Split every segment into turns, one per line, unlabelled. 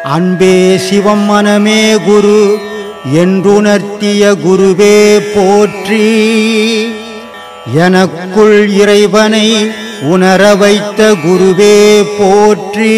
அன்பே சிவம் மனமே குரு என்றுணர்த்திய குருவே போற்றி. எனக்குள் இறைவனை உணர வைத்த குருவே போற்றி.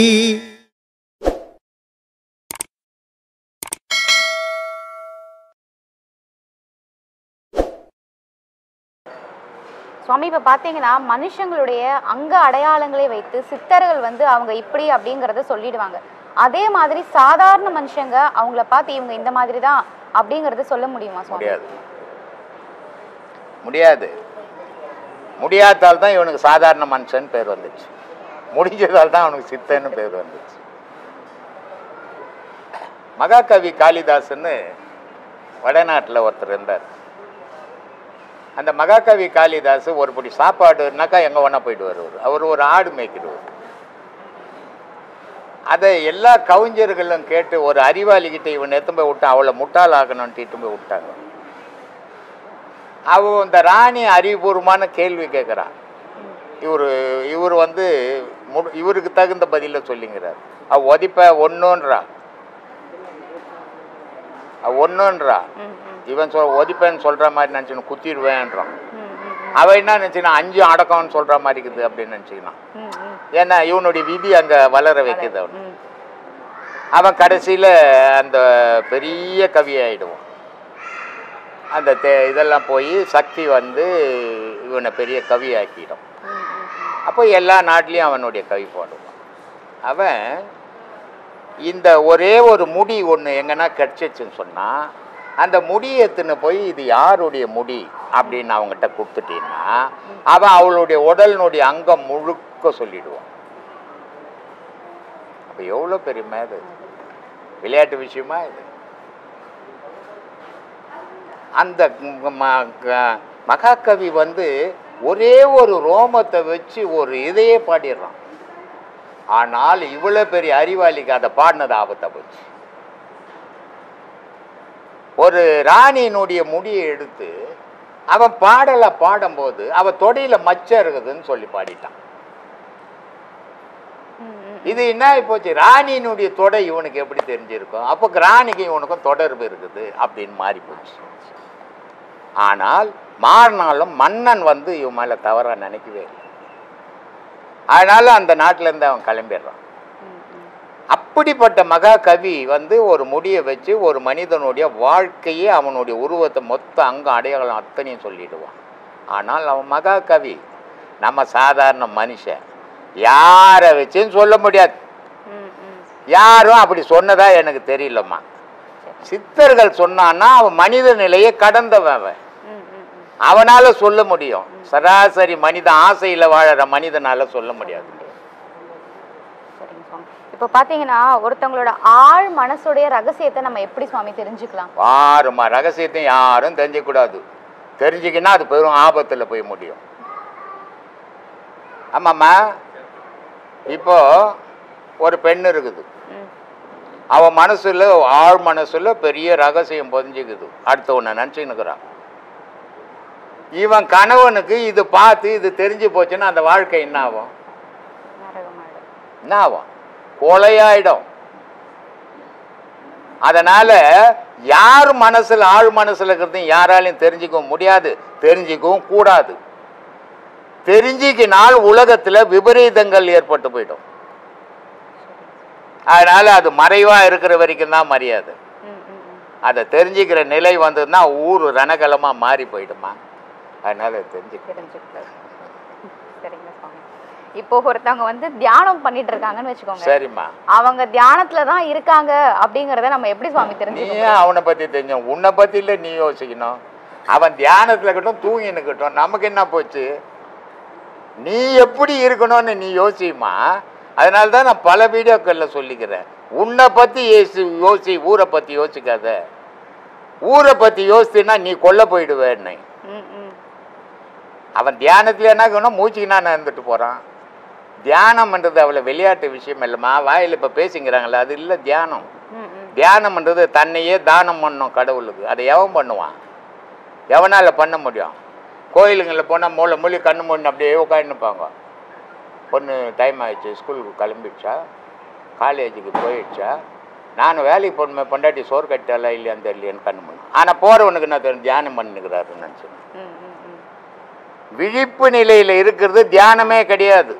சுவாமி, இப்போ பார்த்தீங்கன்னா மனுஷங்களுடைய அங்க அடையாளங்களை வைத்து சித்தர்கள் அவங்க இப்படி அப்படிங்கிறத சொல்லிடுவாங்க. அதே மாதிரி சாதாரண மனுஷங்க அவங்கள பார்த்து இவங்க இந்த மாதிரி தான் அப்படிங்கிறத சொல்ல முடியுமா சுவாமி?
முடியாது. முடியாதால் தான் இவனுக்கு சாதாரண மனுஷன் பேர் வந்துச்சு. முடிஞ்சதால் தான் அவனுக்கு சித்தன்னு பேர் வந்துச்சு. மகாகவி காளிதாசன்னு வடநாட்டில் ஒருத்தர் இருந்தார். அந்த மகாகவி காளிதாஸ் ஒரு படி சாப்பாடுனாக்கா எங்கே வேணா போயிட்டு வருவார். அவர் ஒரு ஆடு மேய்க்கிறவர். அதை எல்லா கவிஞர்களும் கேட்டு ஒரு அறிவாளிகிட்ட இவன் எத்தனை போய் விட்டான், அவளை முட்டாள் ஆகணும்னு போய் விட்டாங்க. அவ இந்த ராணி அறிவுபூர்வமான கேள்வி கேட்குறான். இவர் இவருக்கு தகுந்த பதில சொல்லிங்கிறார். அவ ஒதிப்ப ஒன்றுன்றா இவன் ஒதிப்பேன்னு சொல்ற மாதிரி நினச்சிக்கணும், குத்திடுவேன்றான். அவன் என்ன நினச்சிக்கணும், 5 அடக்கம்னு சொல்ற மாதிரி இருக்குது அப்படின்னு நினச்சிக்கணும். ஏன்னா இவனுடைய விதி அங்கே வளர வைக்குது. அவன் கடைசியில் அந்த பெரிய கவி ஆகிடுவான். அந்த இதெல்லாம் போய் சக்தி இவனை பெரிய கவி ஆக்கிடும். அப்போ எல்லா நாட்டிலையும் அவனுடைய கவி பாடுவான். அவன் இந்த ஒரே ஒரு முடி ஒன்று எங்கன்னா கிடச்சிச்சுன்னு சொன்னால் அந்த முடியை எடுத்துன்னு போய் இது யாருடைய முடி அப்படின்னு அவங்ககிட்ட கொடுத்துட்டீங்கன்னா அவன் அவளுடைய உடலினுடைய அங்கம் முழுக்க சொல்லிடுவான். அப்போ எவ்வளோ பெரிய மேது விளையாட்டு விஷயமா இது. அந்த மகாகவி ஒரே ஒரு ரோமத்தை வச்சு ஒரு இதையே பாடிடுறான். ஆனால் இவ்வளோ பெரிய அறிவாளிக்கு அதை பாடினது ஆபத்தை போச்சு. ஒரு ராணியினுடைய முடியை எடுத்து அவன் பாடலை பாடும்போது அவன் தொடையில மச்சம் இருக்குதுன்னு சொல்லி பாடிட்டான். இது என்ன போச்சு, ராணியினுடைய தொடை இவனுக்கு எப்படி தெரிஞ்சிருக்கும், அப்போ ராணிக்கு இவனுக்கும் தொடர்பு இருக்குது அப்படின்னு மாறி போச்சு. ஆனால் மாறினாலும் மன்னன் இவன் மேல தவறா நினைக்கவே இல்லை. அதனால அந்த நாட்டிலேருந்து அவன் கிளம்பிடுறான். அப்படிப்பட்ட மகாகவி ஒரு முடியை வச்சு ஒரு மனிதனுடைய வாழ்க்கையே அவனுடைய உருவத்தை மொத்த அங்க அடையாளம் அத்தனையும் சொல்லிடுவான். ஆனால் அவன் மகாகவி, நம்ம சாதாரண மனுஷன், யாரை வச்சுன்னு சொல்ல முடியாது. யாரும் அப்படி சொன்னதா எனக்கு தெரியலம்மா. சித்தர்கள் சொன்னான்னா அவன் மனித நிலையை கடந்தவன். அவனால சொல்ல முடியும். சராசரி மனித ஆசையில வாழற மனிதனால சொல்ல முடியாது.
இப்போ பாத்தீங்கன்னா ஒருத்தவங்களோட ஆழ் மனசுடைய ரகசியத்தை நம்ம எப்படி சுவாமி தெரிஞ்சுக்கலாம்?
யாருமா ரகசியத்தை யாரும் தெரிஞ்சுக்க கூடாது. தெரிஞ்சுக்கினா அது பெரும் ஆபத்துல போய் முடியும். ஆமாம்மா, இப்போ ஒரு பெண் இருக்குது, அவ மனசுல ஆழ் மனசுல பெரிய ரகசியம் பொதிஞ்சுக்குது. அடுத்தவனை நினைச்சுன்னுக்குறான். இவன் கணவனுக்கு இது பார்த்து இது தெரிஞ்சு போச்சுன்னா அந்த வாழ்க்கை என்ன ஆகும்? என்ன ஆகும்? கொலையாயிடும். அதனால யார் மனசுல ஆழ் மனசுல இருக்கிறது யாராலையும் தெரிஞ்சுக்கவும் முடியாது, தெரிஞ்சுக்கவும் கூடாது. தெரிஞ்சுக்கினால் உலகத்துல விபரீதங்கள் ஏற்பட்டு போயிடும். அதனால அது மறைவா இருக்கிற வரைக்கும் தான் மரியாதை. அதை தெரிஞ்சுக்கிற நிலை வந்ததுன்னா ஊர் ரணகலமா மாறி போயிடுமா. அதனால தெரிஞ்சுக்க.
இப்போ ஒருத்தவங்க தியானம் பண்ணிட்டு இருக்காங்கன்னு வச்சுக்கோங்க.
சரிம்மா,
அவங்க தியானத்துல தான் இருக்காங்க அப்படிங்கறத நம்ம எப்படி சுவாமி தெரிஞ்சுக்கணும்?
நீ அவனை பத்தி தெரிஞ்சோம், உன்னை பத்தி இல்ல நீ யோசிக்கணும். அவன் தியானத்துல இருக்கட்டும் தூங்கினுக்கட்டும், நமக்கு என்ன போச்சு? நீ எப்படி இருக்கணும்னு நீ யோசிமா. அதனால்தான் நான் பல வீடியோக்கள்ல சொல்லிக்கிறேன், உன்னை பத்தி யோசி, ஊரை பத்தி யோசிக்காத. ஊரை பத்தி யோசிச்சுன்னா நீ கொல்ல போயிடுவேன்னு. அவன் தியானத்துல என்ன மூச்சுக்குன்னா இருந்துட்டு போறான். தியானம்ன்றது அவ்வளோ விளையாட்டு விஷயம் இல்லைம்மா. வாயில் இப்போ பேசிங்கிறாங்களே, அது இல்லை தியானம். தியானம்ன்றது தன்னையே தானம் பண்ணணும் கடவுளுக்கு. அதை எவன் பண்ணுவான்? எவனால் பண்ண முடியும்? கோயிலுங்களில் போனால் மூளை கண்ணு மூணு அப்படியே உட்காந்துப்பாங்க. பொண்ணு டைம் ஆயிடுச்சு, ஸ்கூலுக்கு கிளம்பிடுச்சா, காலேஜுக்கு போயிடுச்சா, நான் வேலைக்கு போகணுமே, பொண்டாட்டி சோறு கட்டாலா இல்லையான்னு தெரியலையான்னு கண்ணு பண்ணு. ஆனால் போகிறவனுக்கு என்ன தெரியும், தியானம் பண்ணிக்கிறாருன்னு நினச்சேன். விழிப்பு நிலையில் இருக்கிறது தியானமே கிடையாது.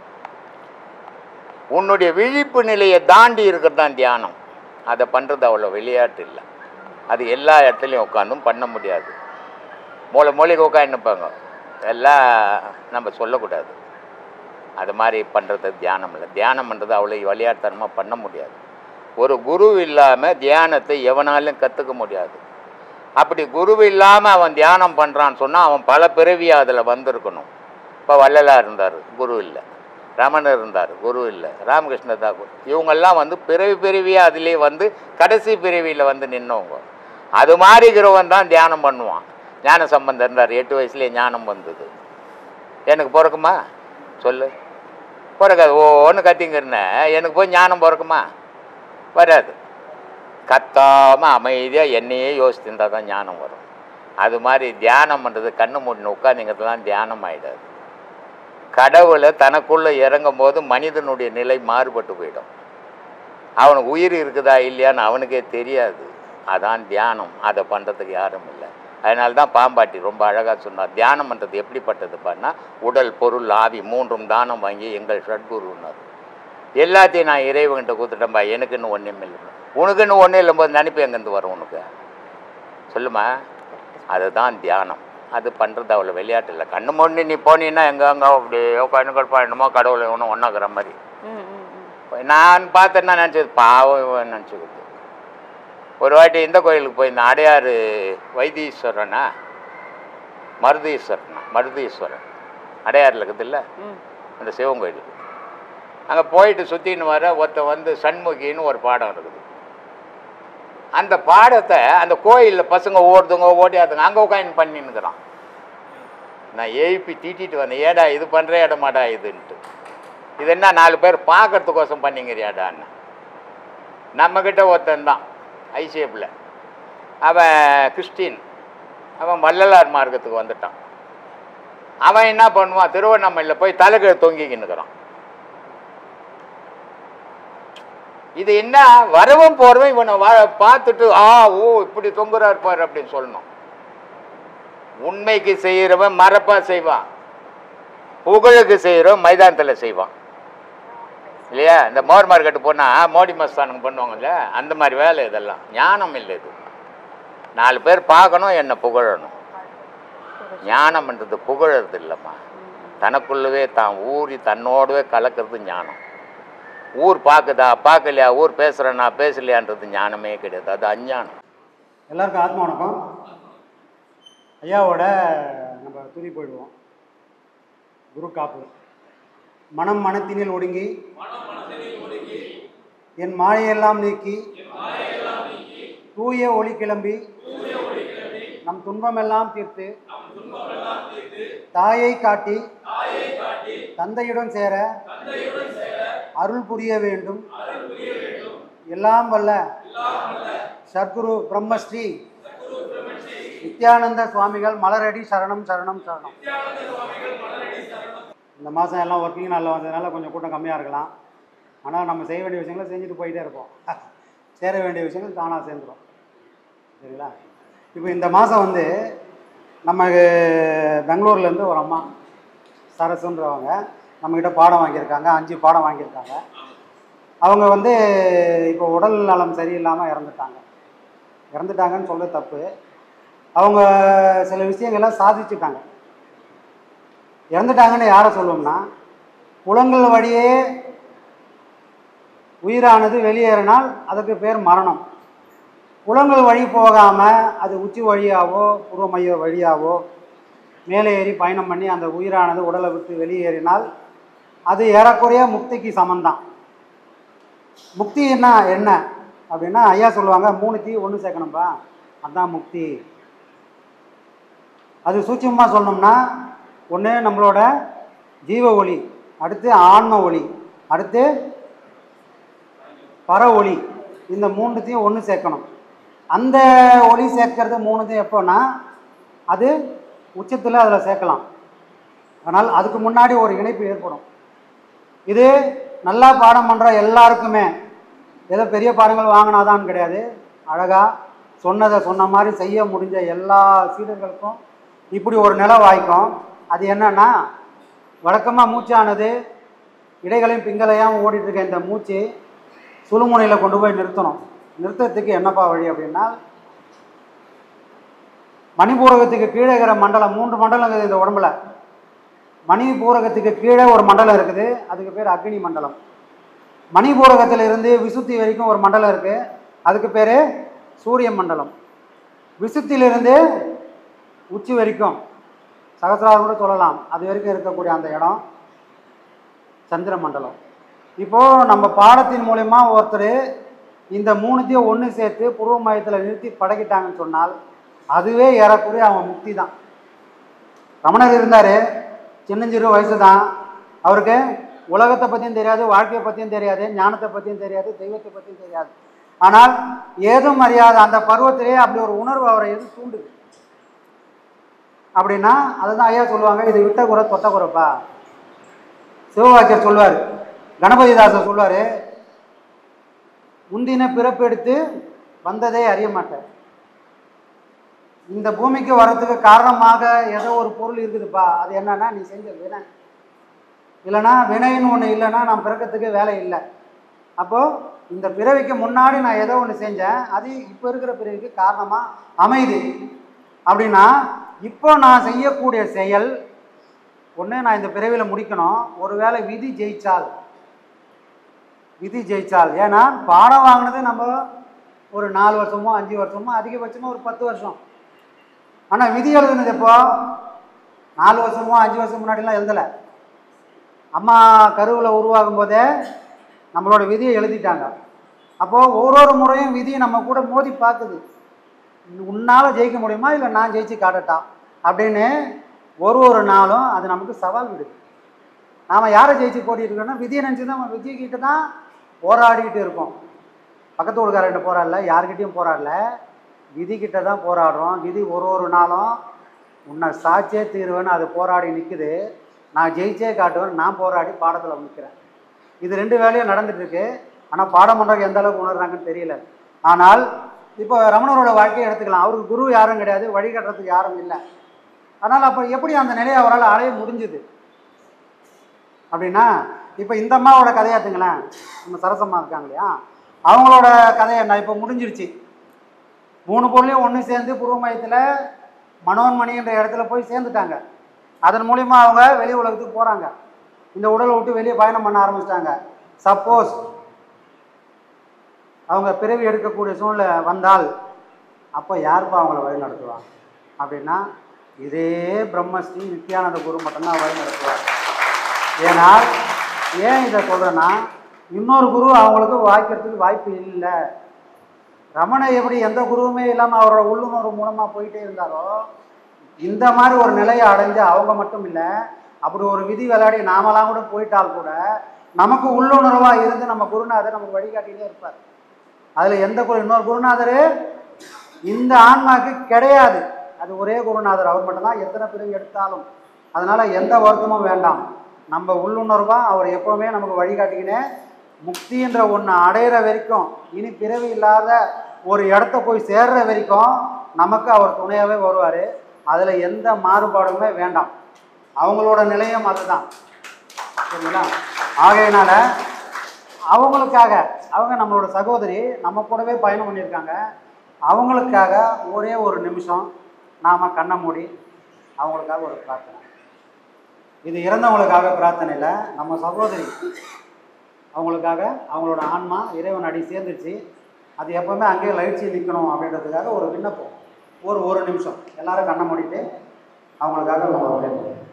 உன்னுடைய விழிப்பு நிலையை தாண்டி இருக்கிறது தான் தியானம். அதை பண்ணுறது அவ்வளோ விளையாட்டு இல்லை. அது எல்லா இடத்துலையும் உட்காந்தும் பண்ண முடியாது. மூளைக்கு உட்காந்துப்பாங்க, எல்லாம் நம்ம சொல்லக்கூடாது. அது மாதிரி பண்ணுறது தியானம் இல்லை. தியானம் பண்ணுறது அவ்வளோ விளையாட்டுத்தனமாக பண்ண முடியாது. ஒரு குரு இல்லாமல் தியானத்தை எவனாலும் கற்றுக்க முடியாது. அப்படி குரு இல்லாமல் அவன் தியானம் பண்ணுறான்னு சொன்னால் அவன் பல பிறவியாக அதில் வந்திருக்கணும். இப்போ வள்ளலார் இருந்தார், குரு இல்லை. ரமணர் இருந்தார், குரு இல்லை. ராமகிருஷ்ண தாக்கூர், இவங்கெல்லாம் வந்து பிறவியாக அதிலே வந்து கடைசி பிறவியில் வந்து நின்னவங்க. அது மாதிரிக்கிறவன் தான் தியானம் பண்ணுவான். ஞான சம்பந்தம் இருந்தார், 8 வயசுலேயே ஞானம் வந்தது. எனக்கு பிறக்குமா சொல்லு? பிறக்காது. ஒன்று கத்திங்கிறேன், எனக்கு போய் ஞானம் பிறக்குமா? வராது. கத்தாமல் அமைதியாக என்னையே யோசிச்சுருந்தா தான் ஞானம் வரும். அது மாதிரி தியானம் பண்ணுறது கண்ணு மூடின்னு உட்காந்துங்கிறதுலாம் தியானம் ஆகிடாது. கடவுளை தனக்குள்ளே இறங்கும் போது மனிதனுடைய நிலை மாறுபட்டு போயிடும். அவனுக்கு உயிர் இருக்குதா இல்லையான்னு அவனுக்கே தெரியாது. அதான் தியானம். அதை பண்ணுறதுக்கு யாரும் இல்லை. அதனால தான் பாம்பாட்டி ரொம்ப அழகாக சொன்னார், தியானம் பண்ணுறது எப்படிப்பட்டது பண்ணால் உடல் பொருள் ஆவி 3ம் தானம் வாங்கி எங்கள் சட்குருன்னார். எல்லாத்தையும் நான் இறைவன்கிட்ட கொடுத்துட்டேன்பா, எனக்குன்னு ஒன்றும் இல்லை. உனக்குன்னு ஒன்றும் இல்லைம்போது நினைப்பு எங்கேருந்து வரும் உனக்கு? சொல்லுமா. அதுதான் தியானம். அது பண்ணுறது அவ்வளோ விளையாட்டு இல்லை. கண்ணு மூடி நீ போனீன்னா எங்கெங்க அப்படியே கண்ணுகள் பாயணுமோ கடவுளை ஒன்றும் ஒன்றாக்குற மாதிரி. நான் பார்த்தேன்னா நினச்சது பாவம் நினச்சிக்கிட்டு. ஒரு வாட்டி இந்த கோயிலுக்கு போயிருந்தேன், அடையாறு வைத்தீஸ்வரனா மருதீஸ்வரன் அடையாறில் இருக்குது இல்லை, அந்த சிவன் கோயிலுக்கு. அங்கே போயிட்டு சுற்றின்னு வர ஒருத்தன் வந்து சண்முகின்னு ஒரு பாடம் இருக்குது. அந்த பாடத்தை அந்த கோயிலில் பசங்க ஓடுதுங்க ஓடியாதுங்க, அங்கே உட்காந்து பண்ணின்னுக்கிறான். நான் எழுப்பி தீட்டிட்டு வந்தேன், ஏடா இது பண்ணுற இடமாடா இதுன்ட்டு. இது என்ன 4 பேர் பார்க்கறதுக்கோசம் பண்ணிங்கிறியாடான்னு. நம்மக்கிட்ட ஒருத்தன் தான் ஐசிஎஃப்பில், அவன் கிறிஸ்டின், அவன் வள்ளலார் மார்க்கத்துக்கு வந்துட்டான். அவன் என்ன பண்ணுவான், திருவண்ணாமலையில் போய் தலைக்கீழ தொங்கிக்கின்னுக்கிறான். இது என்ன வரவும் போறவன் இவனை பார்த்துட்டு ஓ இப்படி தொங்குறா இருப்பார் அப்படின்னு சொல்லணும். உண்மைக்கு செய்கிறவன் மரப்பா செய்வான், புகழுக்கு செய்கிறவன் மைதானத்தில் செய்வான் இல்லையா? இந்த மோர் மார்க்கெட்டு போனால் மோடி மஸ்தானுங்க பண்ணுவாங்கல்ல, அந்த மாதிரி வேலை இதெல்லாம். ஞானம் இல்லை இது. 4 பேர் பார்க்கணும், என்னை புகழணும். ஞானம்ன்றது புகழறது இல்லைம்மா, தனக்குள்ளவே தான் ஊறி தன்னோடவே கலக்கிறது ஞானம். ஊர் பார்க்குதா பார்க்கலையா, ஊர் பேசுகிறேன்னா பேசலையான்றது ஞானமே கிடையாது, அது அஞ்ஞானம்.
எல்லாருக்கும் ஆத்ம வணக்கம். ஐயாவோட நம்ம துதி போயிடுவோம். குரு காப்பு. மனம் மனத்தினில் ஒடுங்கி என் மாயையெல்லாம் நீக்கி தூய ஒளி கிளம்பி நம் துன்பமெல்லாம் தீர்த்து தாயை காட்டி தந்தையுடன் சேர அருள் புரிய வேண்டும். எல்லாம் வல்ல சத்குரு பிரம்மஸ்ரீ நித்யானந்த சுவாமிகள் மலரடி சரணம் சரணம் சரணம். இந்த மாதம் எல்லாம் ஒர்க்கிங் நாளில் வந்ததுனால கொஞ்சம் கூட்டம் கம்மியாக இருக்கலாம். ஆனால் நம்ம செய்ய வேண்டிய விஷயங்களை செஞ்சுட்டு போயிட்டே இருப்போம். சேர வேண்டிய விஷயங்கள் தானாக சேர்ந்துடும். சரிங்களா? இப்போ இந்த மாதம் வந்து நமக்கு பெங்களூர்லேருந்து ஒரு அம்மா சரசுன்றவங்க நம்மக்கிட்ட பாடம் வாங்கியிருக்காங்க. 5 பாடம் வாங்கியிருக்காங்க. அவங்க வந்து இப்போ உடல் நலம் சரியில்லாமல் இறந்துட்டாங்கன்னு சொல்ல தப்பு. அவங்க சில விஷயங்கள்லாம் சாதிச்சுட்டாங்க. இறந்துட்டாங்கன்னு யாரை சொல்லுவோம்னா, புலங்கள் வழியே உயிரானது வெளியேறினால் அதுக்கு பேர் மரணம். புலங்கள் வழி போகாமல் அது உச்சி வழியாவோ புறமைய வழியாவோ மேலே ஏறி பயணம் பண்ணி அந்த உயிரானது உடலை விட்டு வெளியேறினால் அது ஏறக்குறைய முக்திக்கு சமந்தான். முக்தின்னா என்ன அப்படின்னா, ஐயா சொல்லுவாங்க 3 ஒன்று சேர்க்கணும்பா, அதுதான் முக்தி. அது சூட்சமாக சொல்லணும்னா, ஒன்று நம்மளோட ஜீவ ஒளி, அடுத்து ஆன்ம ஒளி, அடுத்து பர ஒளி. இந்த 3 ஒன்று சேர்க்கணும். அந்த ஒளி சேர்க்கறது 3 எப்போன்னா அது உச்சத்தில் அதில் சேர்க்கலாம். ஆனால் அதுக்கு முன்னாடி ஒரு இணைப்பு ஏற்படும். இது நல்லா பாடம் பண்ணுற எல்லாருக்குமே ஏதோ பெரிய பாடங்கள் வாங்கினாதான்னு கிடையாது. அழகாக சொன்னதை சொன்ன மாதிரி செய்ய முடிஞ்ச எல்லா சீடர்களுக்கும் இப்படி ஒரு நிலை வாய்க்கும். அது என்னன்னா, வழக்கமாக மூச்சானது இடைகளையும் பிங்களையும் ஓடிட்டுருக்க இந்த மூச்சு சுழுமுனையில் கொண்டு போய் நிறுத்தணும். நிறுத்தத்துக்கு என்னப்பா வழி அப்படின்னா, மணிபூரகத்துக்கு கீழே இருக்கிற மண்டலம் 3 மண்டலம் இருக்குது இந்த உடம்புல. மணிபூரகத்துக்கு கீழே ஒரு மண்டலம் இருக்குது, அதுக்கு பேர் அக்னி மண்டலம். மணிபூரகத்தில் இருந்து விசுத்தி வரைக்கும் ஒரு மண்டலம் இருக்குது, அதுக்கு பேர் சூரிய மண்டலம். விசுத்திலிருந்து உச்சி வரைக்கும் சகசிராரம் கூட சொல்லலாம், அது வரைக்கும் இருக்கக்கூடிய அந்த இடம் சந்திர மண்டலம். இப்போது நம்ம பாடத்தின் மூலயமா ஒருத்தர் இந்த 3த்தையும் ஒன்று சேர்த்து பூர்வ மையத்தில் நிறுத்தி பழகிட்டாங்கன்னு சொன்னால் அதுவே ஏறக்குறைய அவன் முக்தி தான். ரமணர் இருந்தார், சின்னஞ்சிறு வயசு தான். அவருக்கு உலகத்தை பற்றியும் தெரியாது, வாழ்க்கையை பற்றியும் தெரியாது, ஞானத்தை பற்றியும் தெரியாது, தெய்வத்தை பற்றியும் தெரியாது. ஆனால் ஏதும் அறியாத அந்த பருவத்திலே அப்படி ஒரு உணர்வு அவரை எது தூண்டுது அப்படின்னா, அதுதான் ஐயா சொல்லுவாங்க, இது விட்ட குறை தொட்ட குறைப்பா. சிவவாக்கியர் சொல்வார், கணபதிதாசர் சொல்வார், முந்தின பிறப்பெடுத்து வந்ததே அறிய மாட்டேன். இந்த பூமிக்கு வர்றதுக்கு காரணமாக ஏதோ ஒரு பொருள் இருக்குதுப்பா, அது என்னன்னா நீ செஞ்ச வினை. இல்லைனா வினைன்னு ஒன்று இல்லைன்னா நான் பிறக்கிறதுக்கு வேலை இல்லை. அப்போது இந்த பிறவிக்கு முன்னாடி நான் ஏதோ ஒன்று செஞ்சேன், அது இப்போ இருக்கிற பிறவிக்கு காரணமாக அமையுது. அப்படின்னா இப்போ நான் செய்யக்கூடிய செயல் ஒன்று, நான் இந்த பிறவியில் முடிக்கணும். ஒருவேளை விதி ஜெயிச்சால், ஏன்னா பாடம் வாங்கினது நம்ம ஒரு 4 வருஷமோ 5 வருஷமோ அதிகபட்சமாக ஒரு 10 வருஷம். ஆனால் விதி எழுதுனது எப்போ? 4 வருஷமோ 5 வருஷம் முன்னாடிலாம் எழுதலை. அம்மா கருவில் உருவாகும் போதே நம்மளோட விதியை எழுதிட்டாங்க. அப்போது ஒவ்வொரு முறையும் விதி நம்ம கூட மோதி பார்க்குது, உன்னால் ஜெயிக்க முடியுமா இல்லை நான் ஜெயிச்சு காட்டட்டா அப்படின்னு. ஒரு நாளும் அது நமக்கு சவால் விடுது. நாம் யாரை ஜெயிச்சு போட்டிட்டு இருக்கோம்னா விதியை நினச்சி தான், நம்ம விதிக்கிட்ட தான் போராடிக்கிட்டு இருக்கோம். பக்கத்து ஊருக்காரர்கிட்ட போராடல, யார்கிட்டையும் போராடல, விதிக்கிட்ட தான் போராடுறோம். விதி ஒரு நாளும் உன்னை சாட்சியே தீர்வேன்னு அது போராடி நிற்குது. நான் ஜெயிச்சே காட்டுவேன், நான் போராடி பாடத்தில் நிற்கிறேன். இது 2 வேலையும் நடந்துட்டுருக்கு. ஆனால் பாடம் பண்ணுறவங்க எந்த அளவுக்கு உணர்றாங்கன்னு தெரியல. ஆனால் இப்போ ரமணரோட வாழ்க்கையை எடுத்துக்கலாம். அவருக்கு குரு யாரும் கிடையாது, வழிகாட்டுறதுக்கு யாரும் இல்லை. அதனால் அப்போ எப்படி அந்த நிலையை அவரால் அடைய முடிஞ்சுது அப்படின்னா, இப்போ இந்த அம்மாவோட கதையாத்துங்களேன், நம்ம சரசம்மா இருக்காங்க இல்லையா, அவங்களோட கதையை என்ன இப்போ முடிஞ்சிருச்சு. 3 பொருளையும் ஒன்று சேர்ந்து பூர்வ மையத்தில் மனோன்மணின்ற இடத்துல போய் சேர்ந்துட்டாங்க. அதன் மூலிமா அவங்க வெளி உலகத்துக்கு போகிறாங்க. இந்த உடலை விட்டு வெளியே பயணம் பண்ண ஆரம்பிச்சிட்டாங்க. சப்போஸ் அவங்க பிறவி எடுக்கக்கூடிய சூழ்நிலை வந்தால் அப்போ யாருப்பா அவங்கள வழி நடத்துவாங்க அப்படின்னா, இதே பிரம்மஸ்ரீ நித்யானந்த குரு மட்டும்தான் வழி நடத்துவார். ஏனால் ஏன் இதை சொல்கிறேன்னா, இன்னொரு குரு அவங்களுக்கு வாய்க்கிறதுக்கு வாய்ப்பு இல்லை. ரமணை எப்படி எந்த குருவுமே இல்லாமல் அவரோட உள்ளுணர்வு மூலமாக போயிட்டே இருந்தாரோ, இந்த மாதிரி ஒரு நிலையை அடைஞ்சு அவங்க மட்டும் இல்லை, அப்படி ஒரு விதி விளையாடி நாமெல்லாம் கூட போயிட்டால் கூட நமக்கு உள்ளுணர்வாக இருந்து நம்ம குருநாதர் நமக்கு வழிகாட்டிலே இருப்பார். அதில் எந்த குரு, இன்னொரு குருநாதர் இந்த ஆன்மாவுக்கு கிடையாது. அது ஒரே குருநாதர், அவர் மட்டும்தான் எத்தனை பிறகு எடுத்தாலும். அதனால் எந்த வருத்தமும் வேண்டாம். நம்ம உள்ளுணர்வாக அவர் எப்போவுமே நமக்கு வழிகாட்டிக்கினே முக்தின்ற ஒன்று அடையிற வரைக்கும், இனி பிறவி இல்லாத ஒரு இடத்த போய் சேர்ற வரைக்கும் நமக்கு அவர் துணையாகவே வருவார். அதில் எந்த மாறுபாடுமே வேண்டாம். அவங்களோட நிலையம் அதுதான், சரிங்களா? ஆகையினால அவங்களுக்காக, அவங்க நம்மளோட சகோதரி, நம்ம கூடவே பயணம் பண்ணியிருக்காங்க. அவங்களுக்காக ஒரே ஒரு நிமிஷம் நாம் கண்ணை மூடி அவங்களுக்காக ஒரு பிரார்த்தனை. இது இறந்தவங்களுக்காக பிரார்த்தனை இல்லை, நம்ம சகோதரி அவங்களுக்காக. அவங்களோட ஆன்மா இறைவன் அடி சேர்ந்துருச்சு, அது எப்போவுமே அங்கேயே லைட்ஸி நிற்கணும் அப்படின்றதுக்காக ஒரு விண்ணப்பம். ஒரு நிமிஷம் எல்லாரும் கண்ணை மூடிட்டு அவங்களுக்காக நம்ம